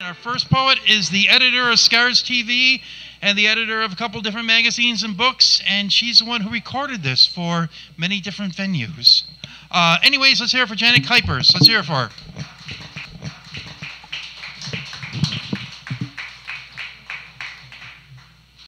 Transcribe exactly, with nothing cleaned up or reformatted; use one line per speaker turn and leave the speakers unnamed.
Our first poet is the editor of Scars T V and the editor of a couple different magazines and books, and she's the one who recorded this for many different venues. Uh, anyways, let's hear it for Janet Kuypers. Let's hear it for her.